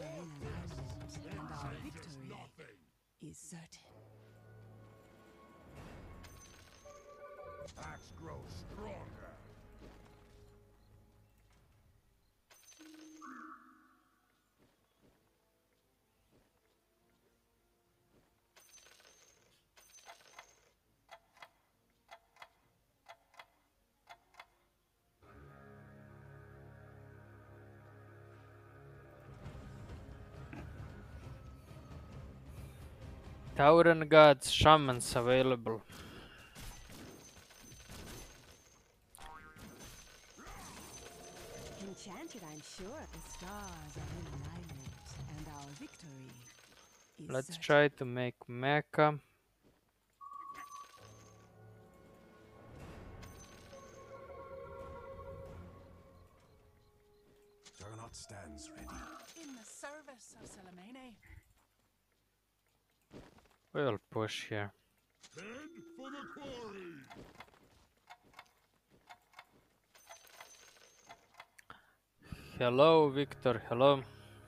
in alignment, and our victory is certain. Axe grows stronger. Tauren gods, shamans available. Enchanted, I'm sure. The stars are in alignment, and our victory is Let's certain. try to make mecha. Juggernaut stands ready. In the service of Salamene. We'll push here. Head for the quarry! Hello, Victor. Hello.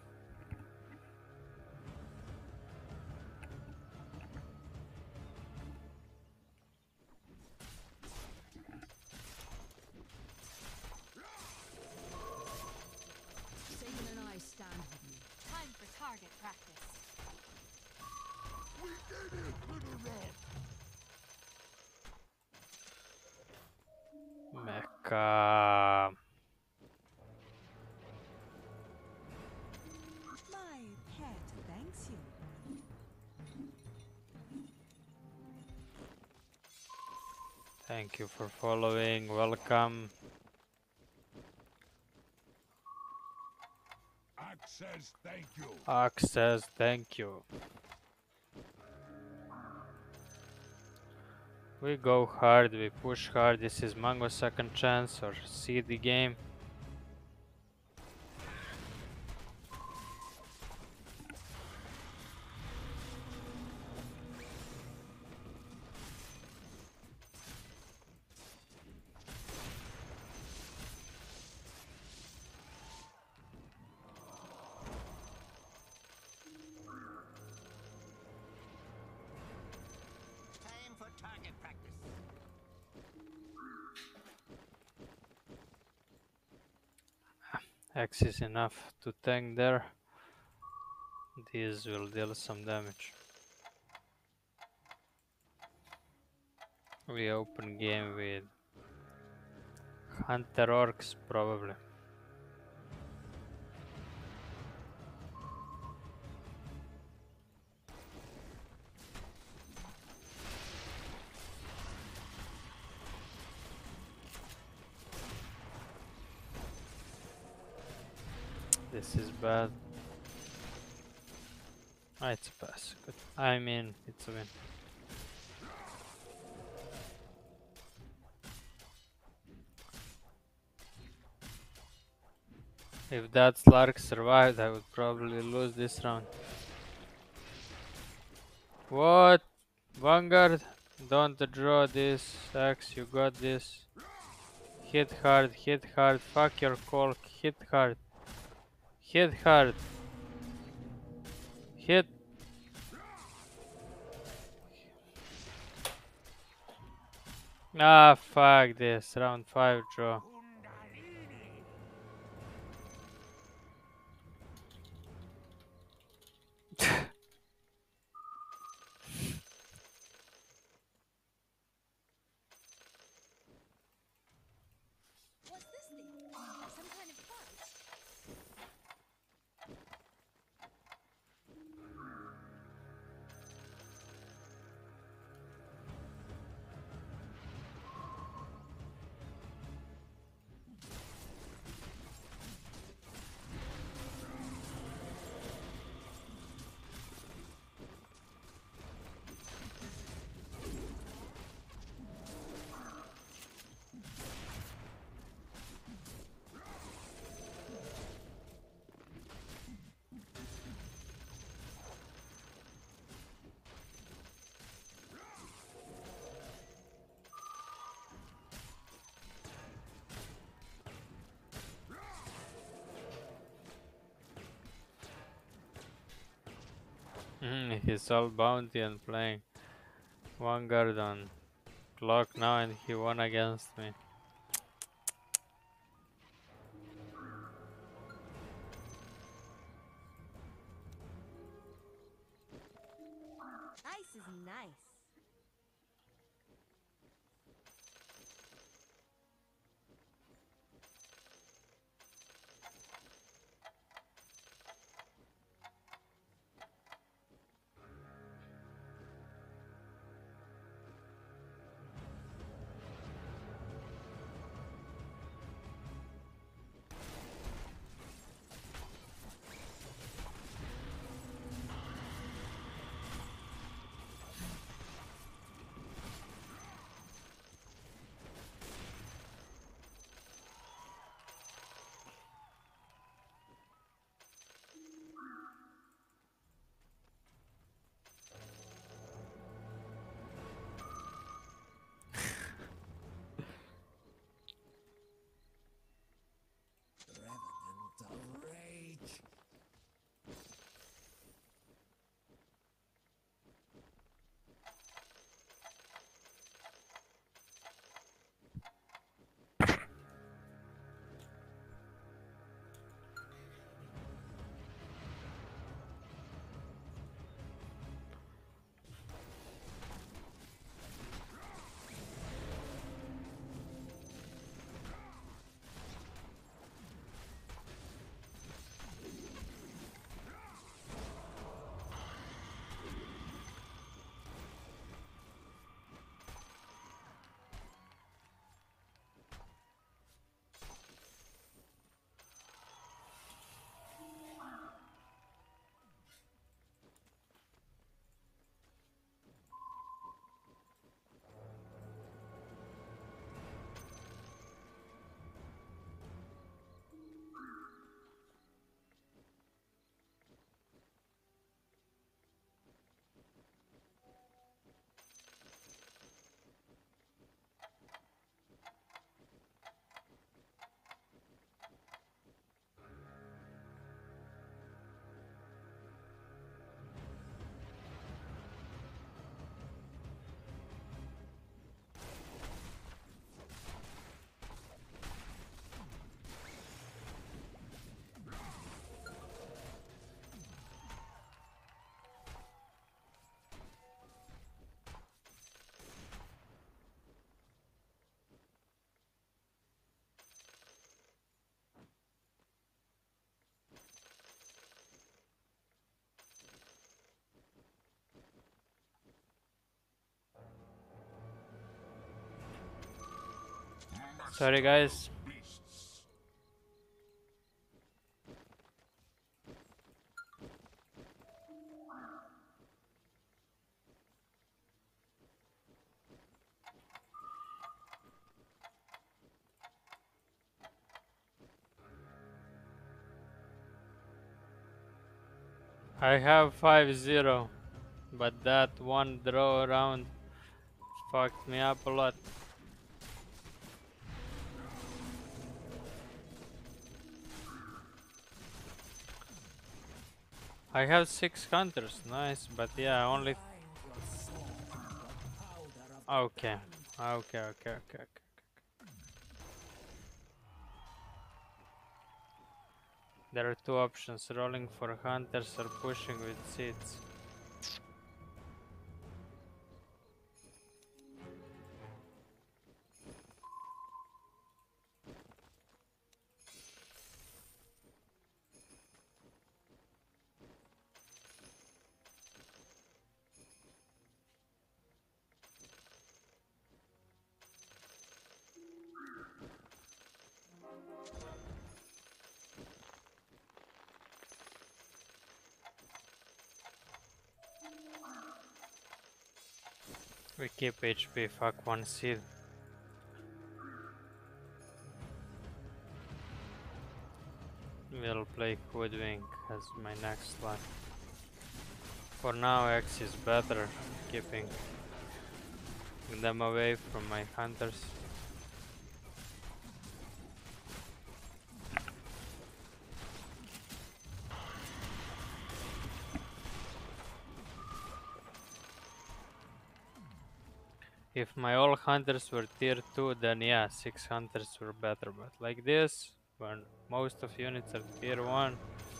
Satan and I stand with you. Time for target practice. We did it, Little Rock! Mecha. My pet thanks you. Thank you for following. Welcome. Axe says thank you. Axe says thank you. We go hard, we push hard. This is Mango's second chance or CD game. Time for target practice. X is enough to tank there. These will deal some damage. We open game with Hunter Orcs probably. This is bad. Ah, it's a pass. Good. I mean, it's a win. If that Slark survived, I would probably lose this round. What? Vanguard? Don't draw this. Axe, you got this. Hit hard, fuck your call, hit hard. Hit hard. Hit. Ah, fuck this. Round 5 draw. What's this thing? Some kind of fight? He's all bounty and playing Vanguard on clock now, and he won against me. Ice is nice. Revenant of rage. Sorry, guys. Beasts. I have 5-0, but that one draw round fucked me up a lot. I have 6 hunters, nice, but yeah, only. Okay, okay. There are 2 options: rolling for hunters or pushing with seeds. We keep HP, fuck one seed. We'll play Hoodwink as my next one. For now, X is better, keeping them away from my hunters. If my all hunters were tier 2, then yeah, 6 hunters were better. But like this, when most of units are tier 1,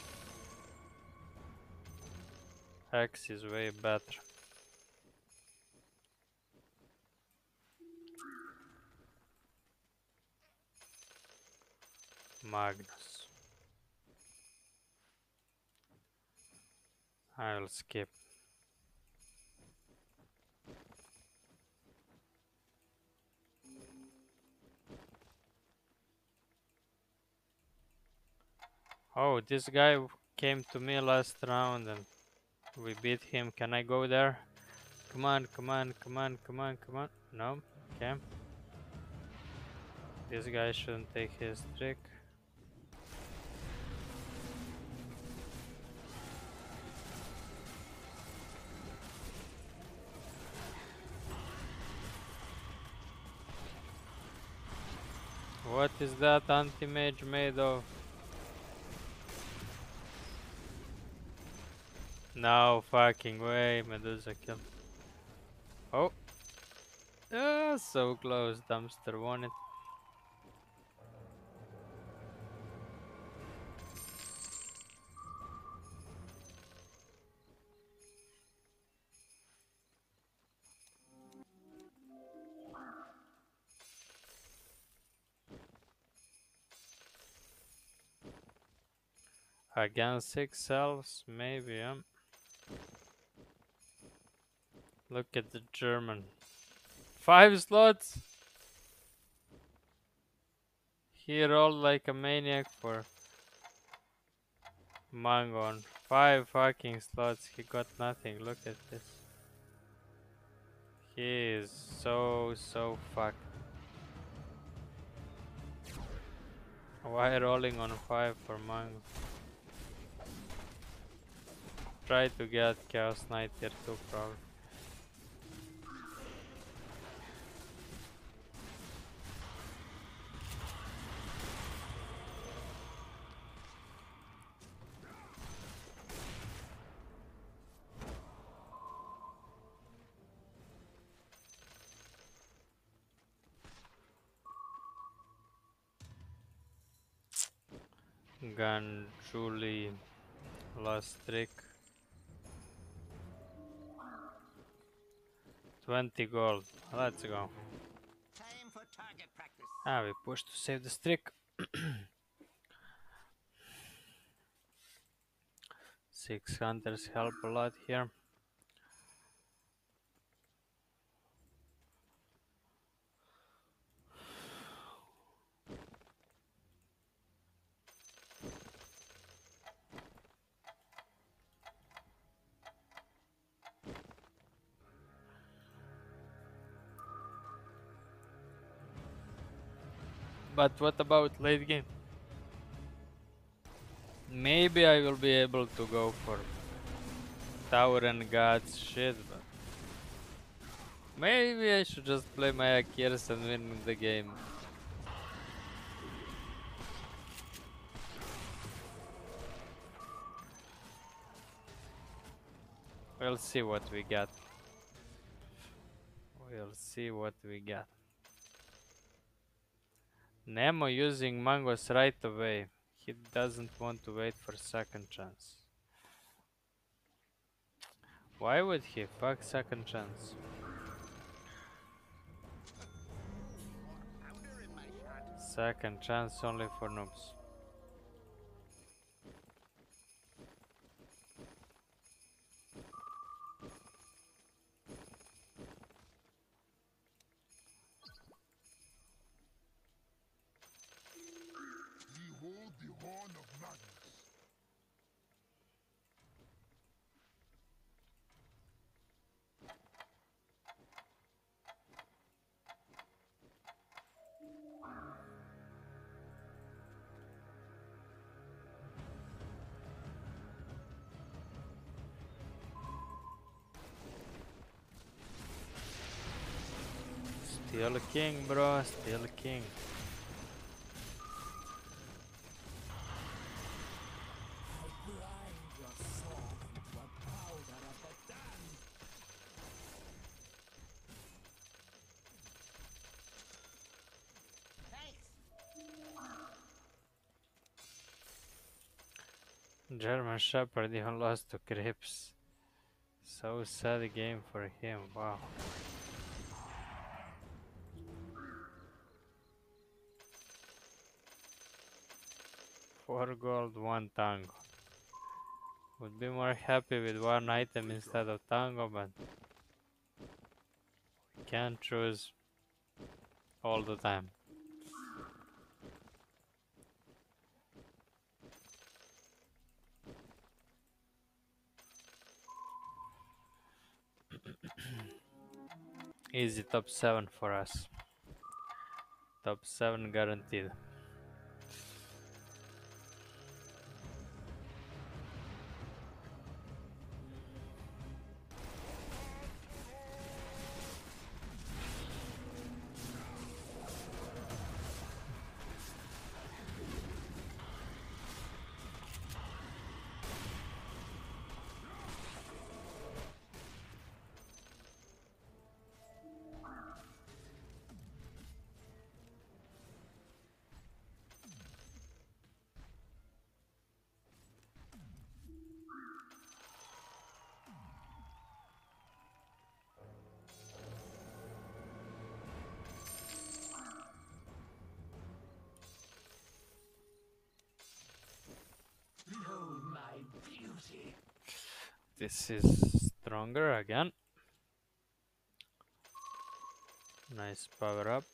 Hex is way better. Magnus. I will skip. Oh, this guy came to me last round and we beat him. Can I go there? Come on, come on, come on, come on, come on. No? Okay. This guy shouldn't take his trick. What is that anti-mage made of? No fucking way, Medusa kill. Oh. Ah, so close. Dumpster won it. Against 6 elves, maybe, Look at the German. 5 slots? He rolled like a maniac for Mango on 5 fucking slots. He got nothing. Look at this. He is so fucked. Why rolling on 5 for Mango? Try to get Chaos Knight tier 2 probably. Ganjuli last trick. 20 gold. Let's go. Time for target practice. Ah, we push to save the streak. 6 hunters help a lot here. But what about late game? Maybe I will be able to go for Tower and Gods shit, but maybe I should just play my Akirs and win the game. We'll see what we got. We'll see what we got. Nemo using Mangos right away. He doesn't want to wait for second chance. Why would he? Fuck second chance. Powder in my shot. Second chance only for noobs. Behold the horn of Magnus. Still king, bro. Still king. I grind your soul into a powder of the damned. German Shepherd even lost to Crips. So sad game for him, wow. Four gold, one tango. Would be more happy with one item instead of tango, but can't choose all the time. Easy top 7 for us. Top 7 guaranteed. Behold my beauty. This is stronger again. Nice power up.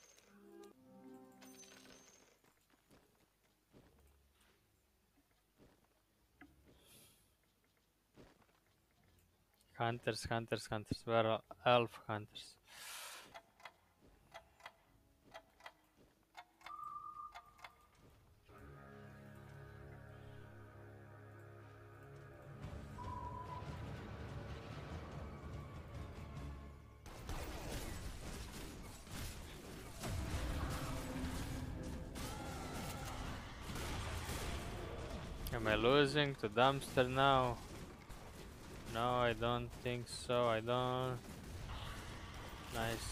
Hunters, hunters, hunters. Where are elf hunters? Am I losing to Dumpster now? No, I don't think so. I don't. Nice.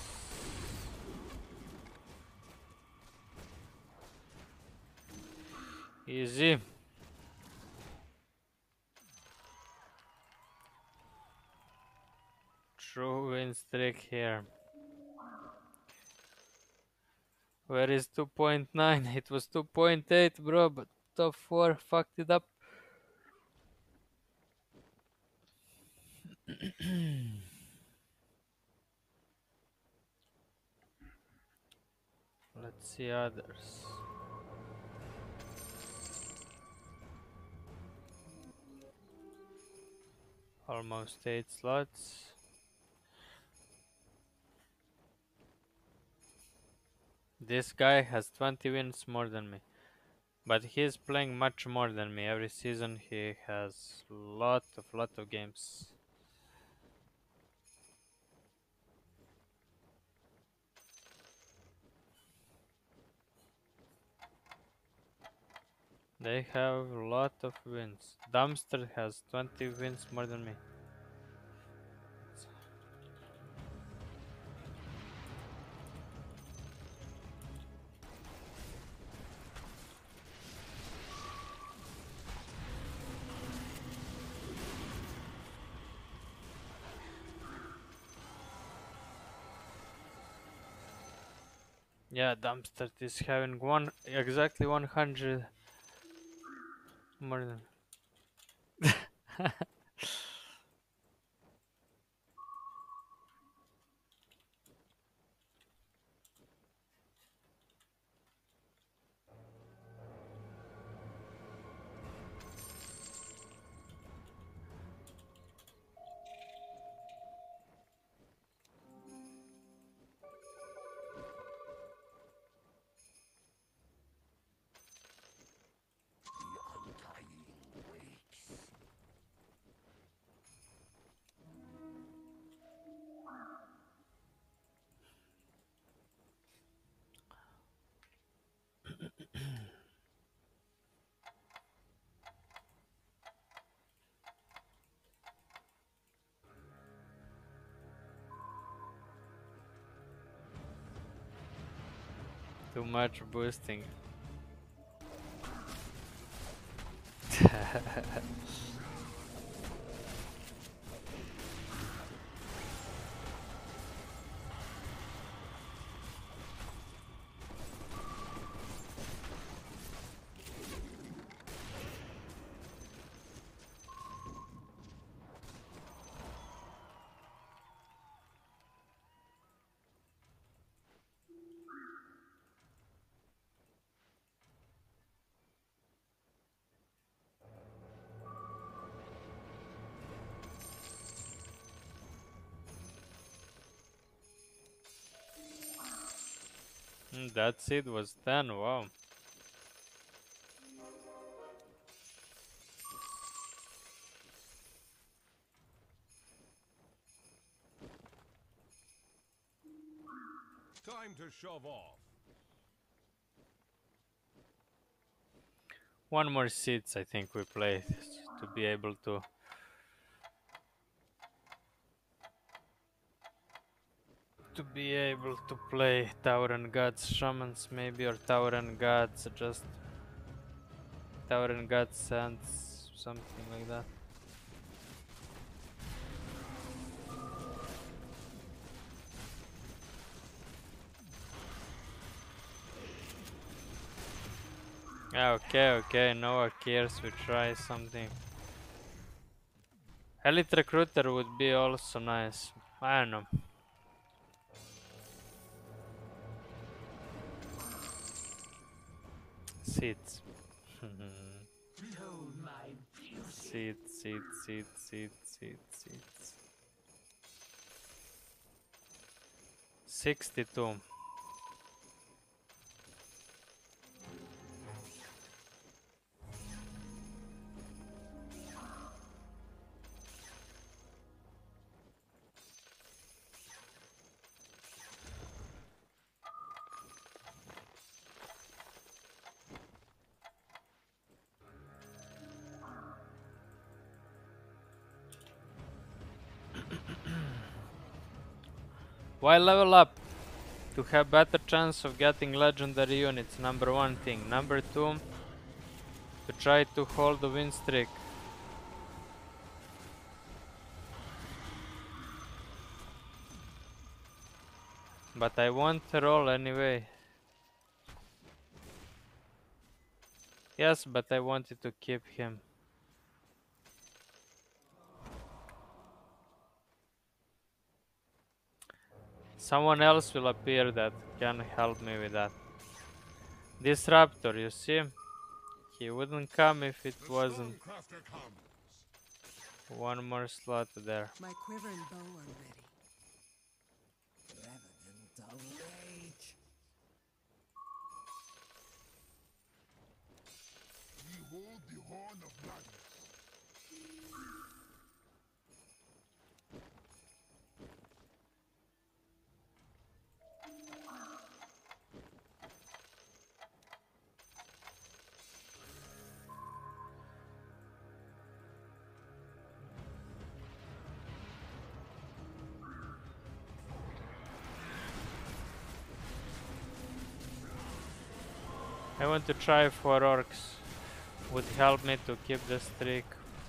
Easy. True win streak here. Where is 2.9? It was 2.8, bro, but top 4 fucked it up. Let's see others. Almost 8 slots. This guy has 20 wins more than me. But he's playing much more than me. Every season he has lot of games. They have a lot of wins. Dumpster has 20 wins more than me. Yeah, Dumpster is having exactly 100 more than. The undying waits. Too much boosting. That's it, was 10, wow. Time to shove off. One more seats I think we play to be able to play Tauren Gods Shamans maybe, or Tauren Gods, just Tauren Gods Sands, something like that. Okay, Noah cares, we try something. Elite Recruiter would be also nice, I don't know. Seats. Seats. 62. Why level up? To have better chance of getting legendary units, number one thing. Number two, to try to hold the win streak. But I won't roll anyway. Yes, but I wanted to keep him. Someone else will appear that can help me with that. Disruptor, you see? He wouldn't come if it wasn't one more slot there. My quiver and bow are ready. Revenant of rage. Behold the horn of blackness. I want to try 4 orcs. Would help me to keep the streak.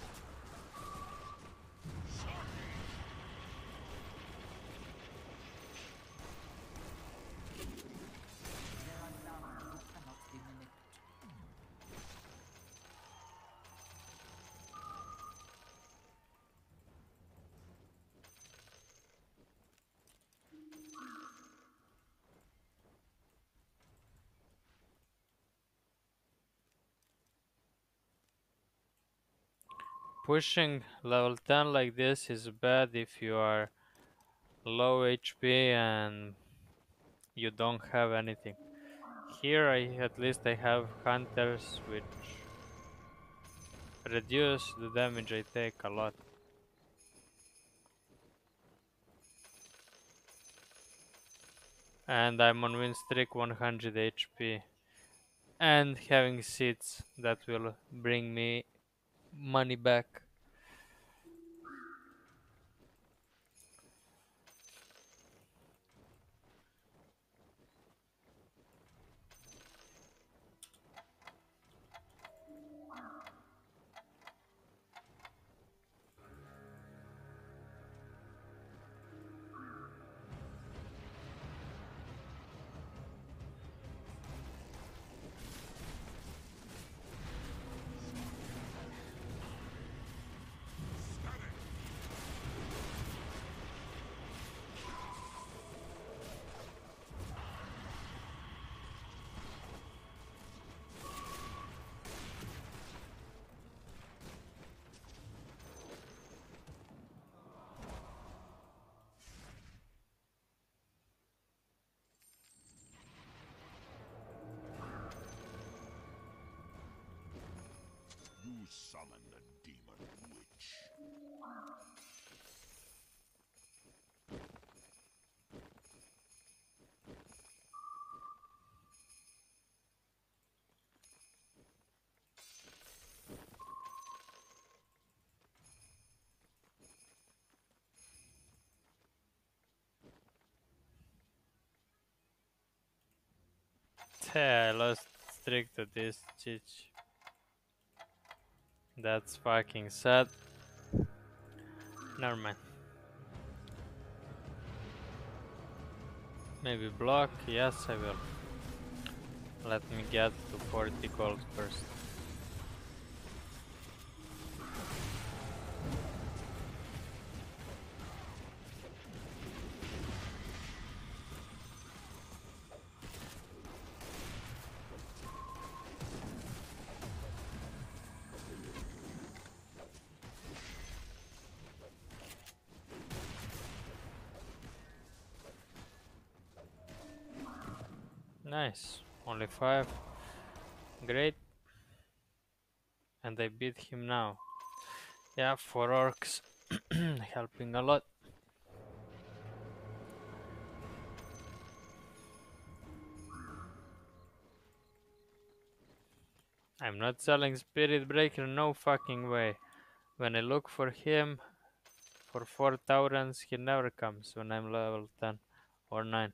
Pushing level 10 like this is bad if you are low HP and you don't have anything. Here at least I have hunters which reduce the damage I take a lot. And I'm on win streak 100 HP. And having seats that will bring me money back. summon the demon witch. I lost streak to this Chich. That's fucking sad. Never mind. Maybe block? Yes, I will. Let me get to 40 gold first. Nice. Only 5. Great. And I beat him now. Yeah, 4 orcs. Helping a lot. I'm not selling Spirit Breaker, no fucking way. When I look for him for 4 Taurens, he never comes when I'm level 10 or 9.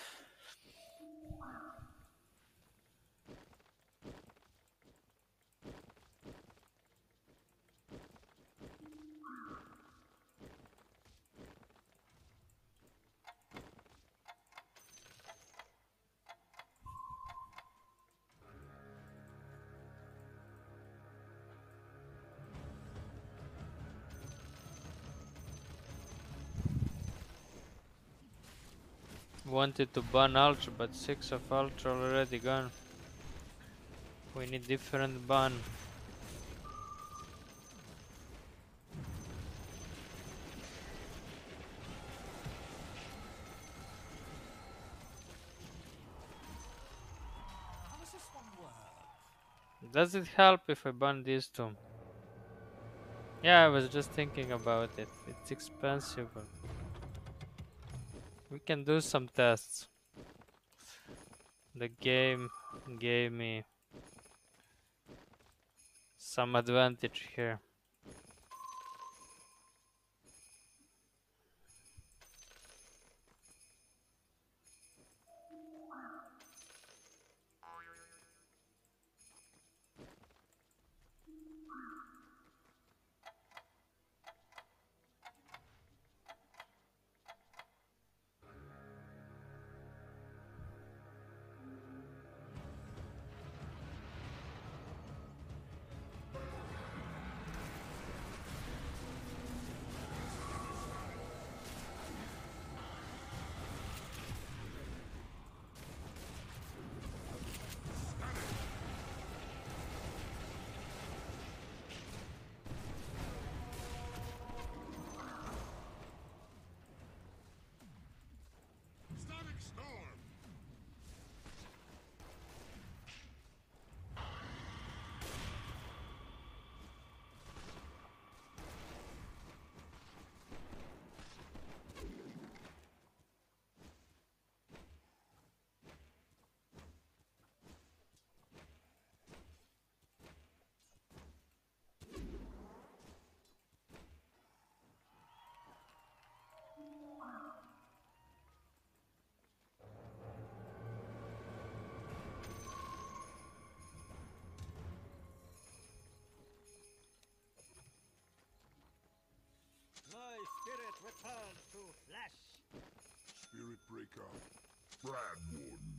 Wanted to ban Ultra, but 6 of Ultra already gone. We need different ban. How does this one work? Does it help if I ban these two? Yeah, I was just thinking about it. It's expensive, but we can do some tests. The game gave me some advantage here. Static storm! My spirit returns to flesh. Spirit Breaker. Brad Warden.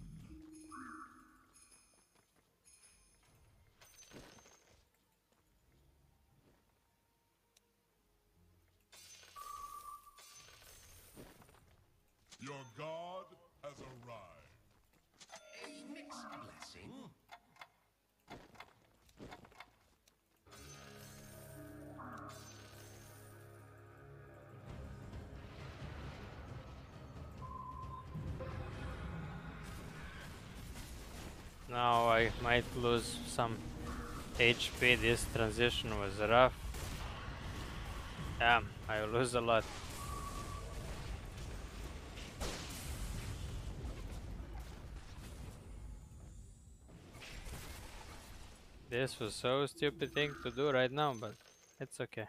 Your god has arrived. A mixed blessing. Now I might lose some HP. This transition was rough. Damn, I lose a lot. This was so stupid thing to do right now, but it's okay.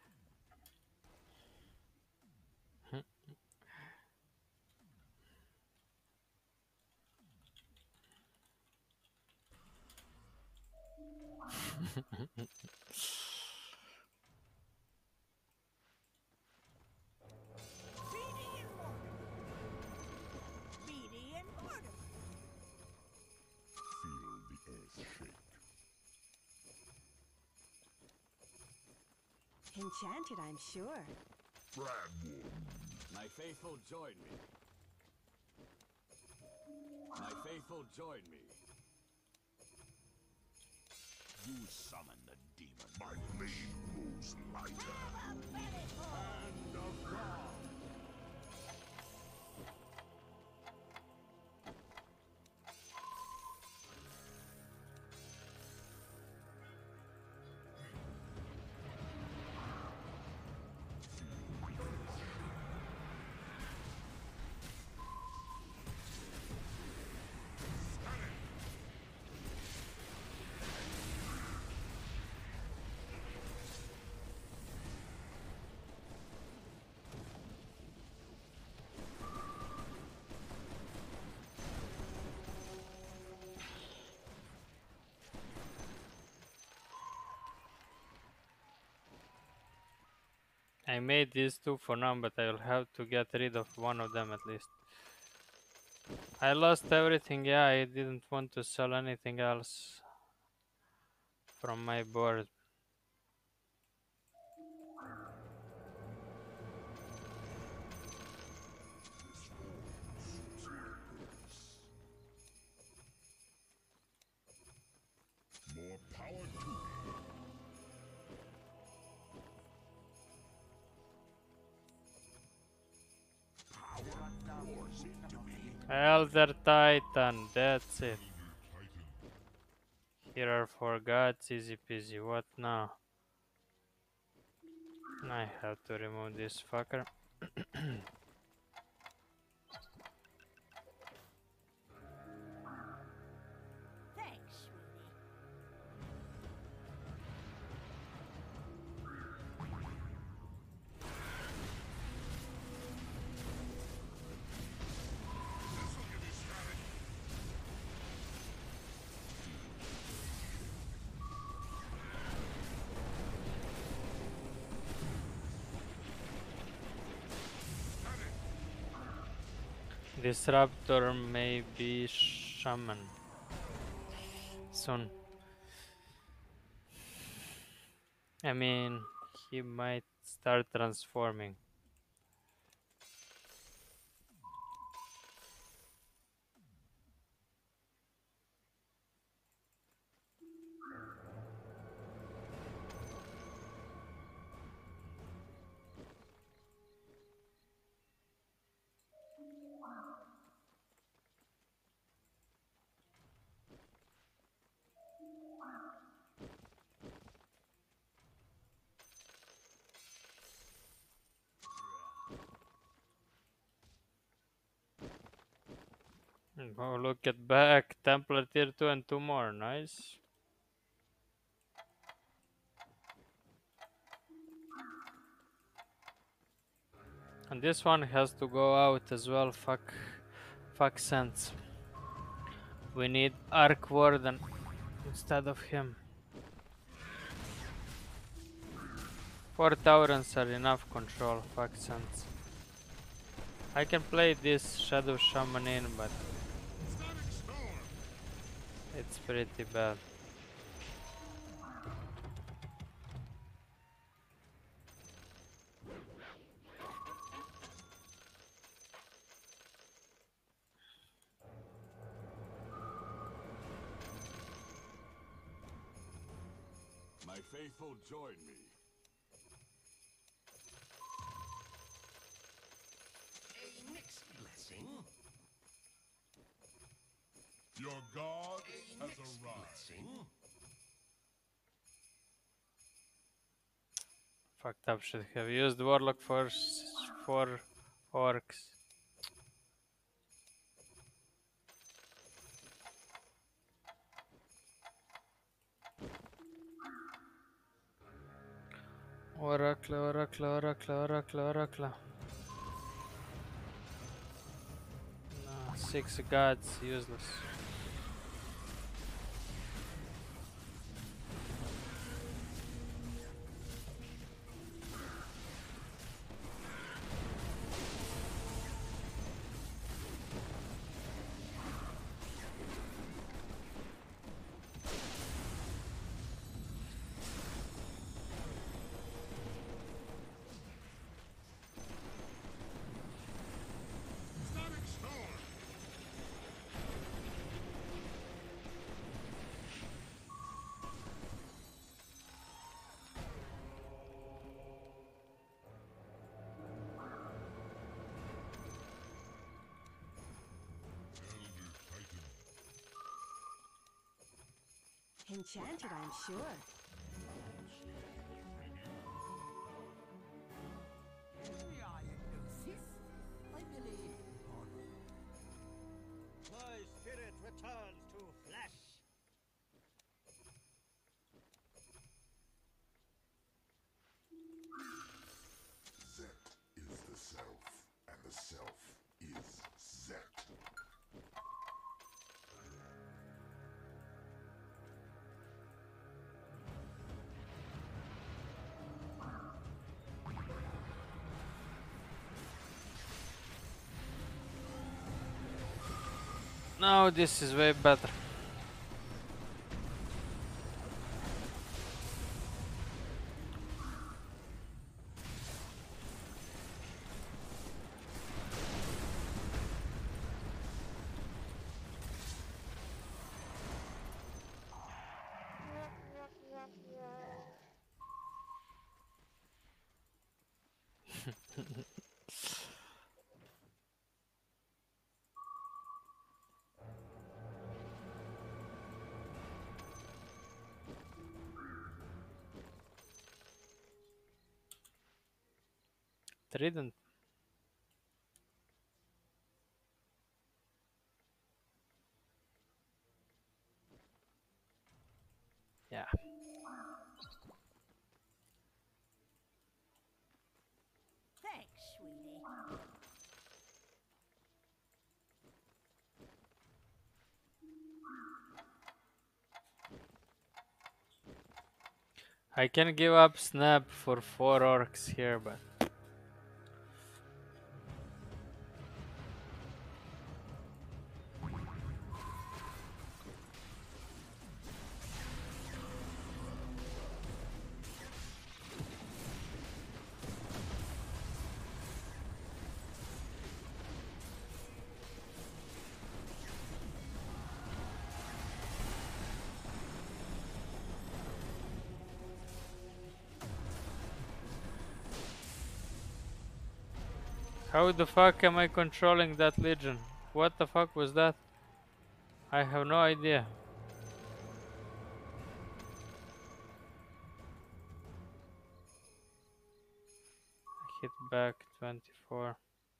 Speedy and Mortimer. Feel the earth shake. Enchanted, I'm sure. Bradwood. My faithful join me. My faithful join me. You summon the demon. My blade grows lighter. Hand of God. I made these two for now, but I will have to get rid of one of them at least. I lost everything, yeah, I didn't want to sell anything else from my board. More power to me. Power pours into me. Elder Titan, that's it. Here are for gods, easy peasy. What now? I have to remove this fucker. Thanks, sweetie. Disruptor may be shaman soon. I mean, he might start transforming. Oh, look at back. Templar tier 2 and 2 more. Nice. And this one has to go out as well. Fuck sense. We need Arc Warden instead of him. 4 Taurens are enough control. Fuck sense. I can play this Shadow Shaman in, but it's pretty bad. My faithful join me. A mixed blessing. Your god A has mixed arrived. blessing. Fucked up, should have used Warlock for 4 orcs. Oracle, Oracle, Oracle, Oracle, Oracle. No, 6 gods, useless. Static storm. Enchanted, I'm sure. I believe. My spirit returns to flesh. Zet is the self, and the self is Zet. Now this is way better. Trident. Yeah. Thanks, sweetie. I can give up Snap for 4 orcs here, but how the fuck am I controlling that legion? What the fuck was that? I have no idea. Hit back 24.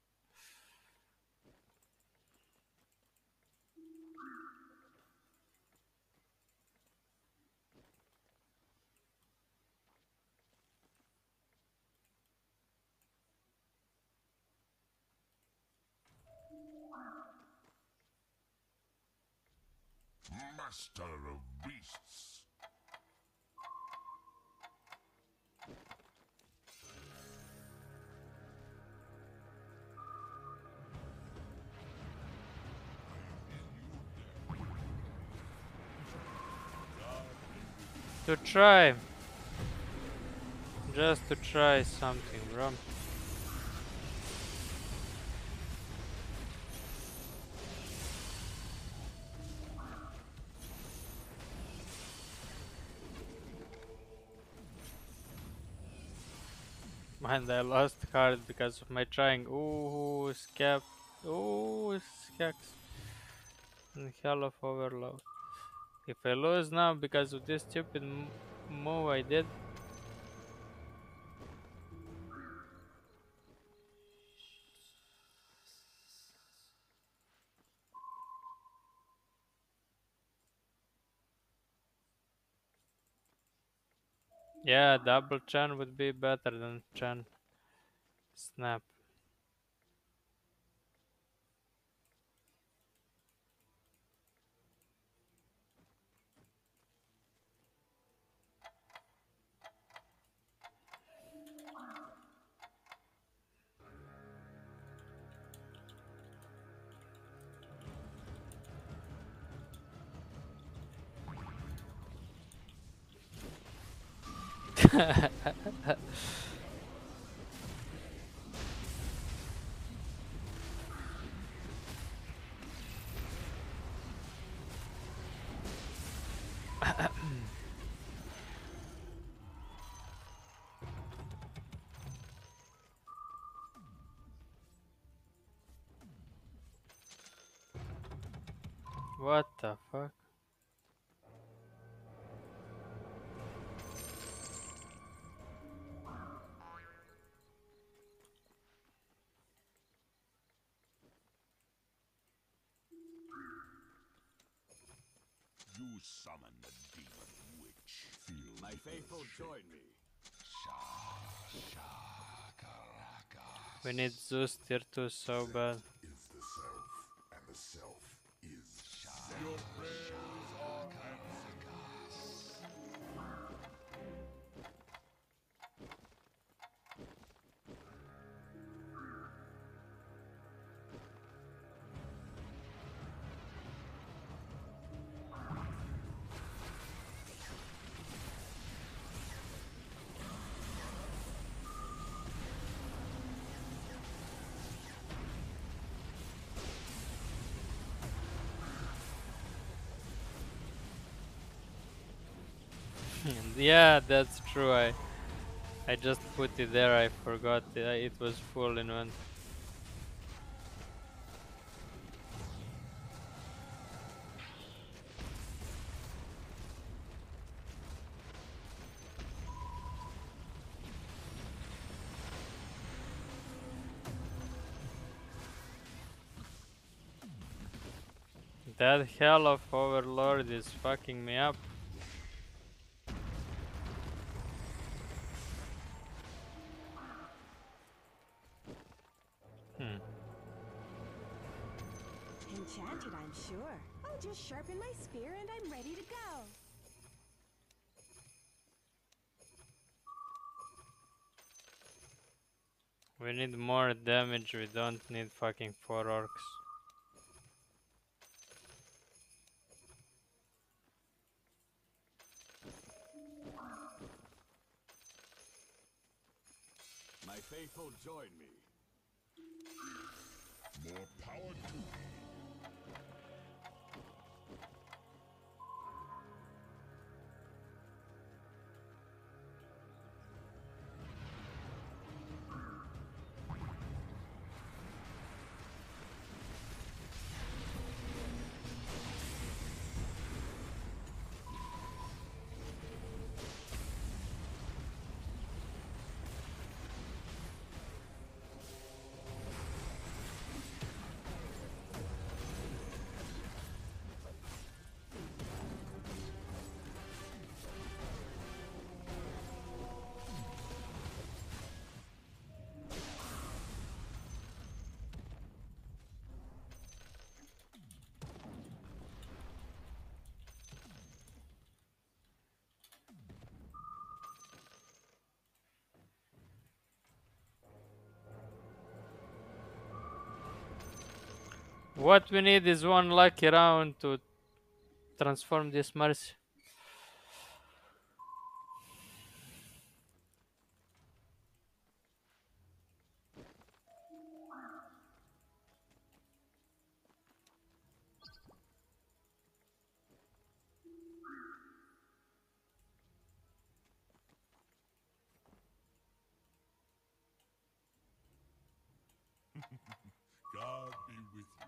Master of beasts. To try. Just to try something, bro. And I lost card because of my trying. Ooh, Scap. Ooh, Scax. And Hell of Overload. If I lose now because of this stupid move I did, Yeah, double Chan would be better than Chan Snap. What the fuck? You summon the demon witch. Feel My faithful join me. We need Zeus tier 2 so bad. is the self, and the self is your prayers are answered. Yeah, that's true. I just put it there. I forgot it was full invent. That hell of Overlord is fucking me up. Enchanted, I'm sure. I'll just sharpen my spear and I'm ready to go. We need more damage. We don't need fucking 4 orcs. My faithful join me. More power to me. What we need is one lucky round to transform this Mercy. God be with you.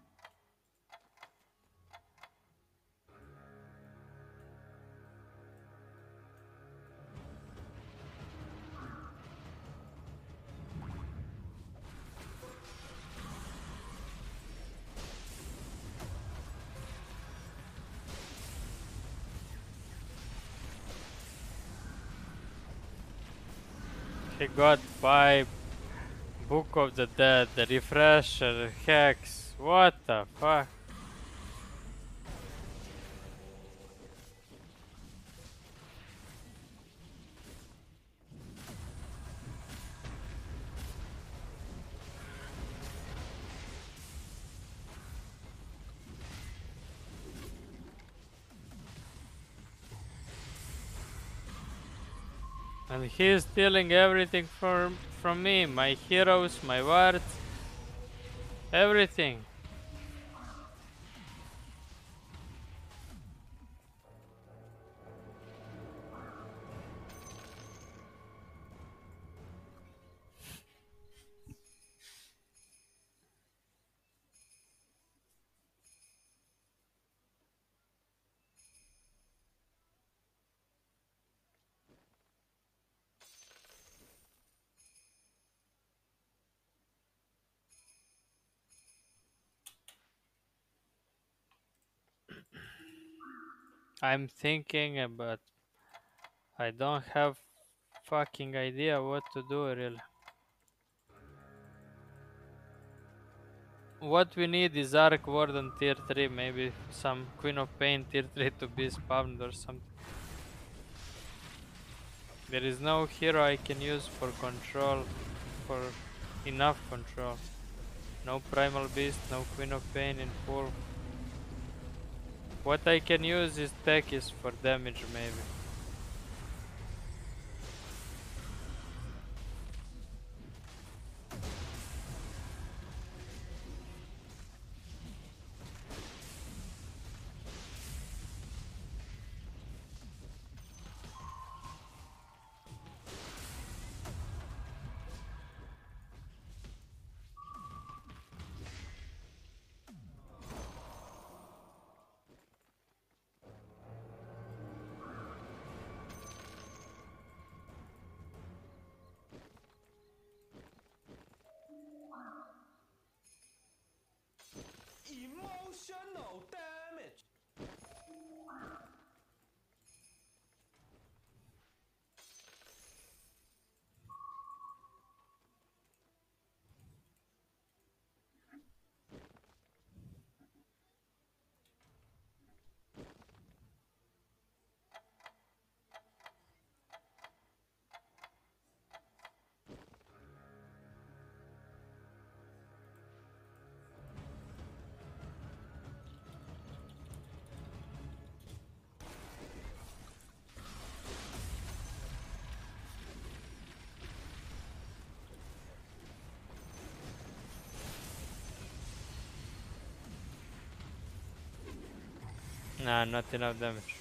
He got Pipe, Book of the Dead, the Refresher, Hex. What the fuck? And he's stealing everything from me, my heroes, my wards, everything. I'm thinking about I don't have fucking idea what to do really. What we need is Arc Warden tier 3, maybe some Queen of Pain tier 3 to be spawned or something. There is no hero I can use for control, for enough control. No Primal Beast, no Queen of Pain in full. What I can use is Tekis for damage maybe. Emotional damage. Nah, not enough damage.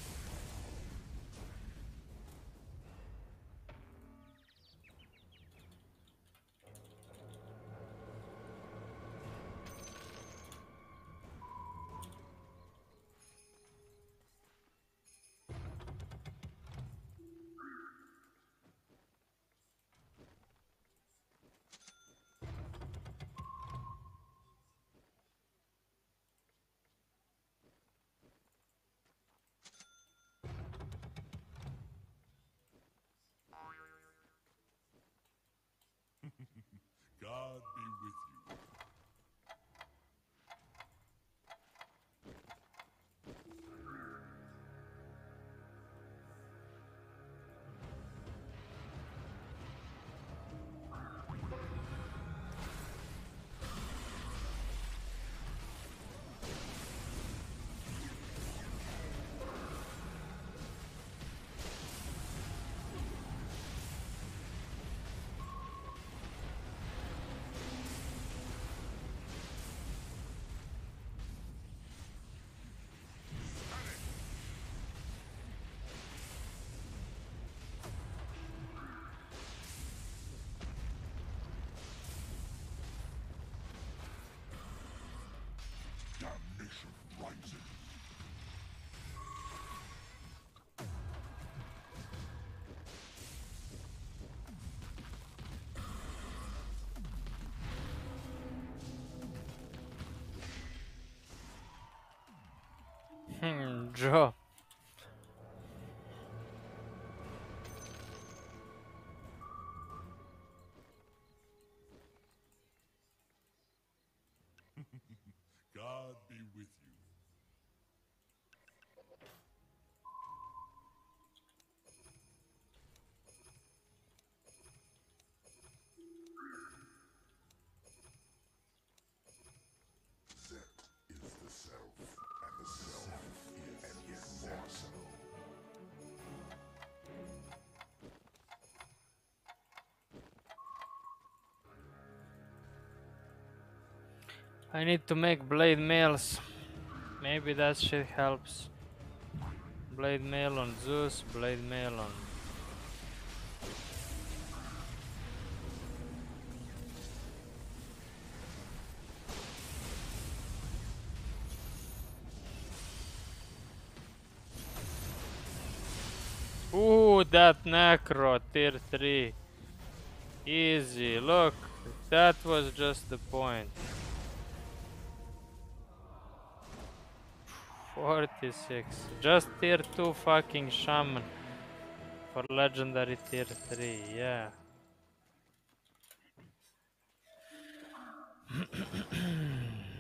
God be with you. Damnation rises. Draw. God be with you. Zet is the self, and the self is more so. I need to make blade mails. Maybe that shit helps. Blade mail on Zeus, blade mail on... Ooh, that Necro, tier 3. Easy, look, that was just the point. 46, just tier 2 fucking shaman for legendary tier 3, yeah.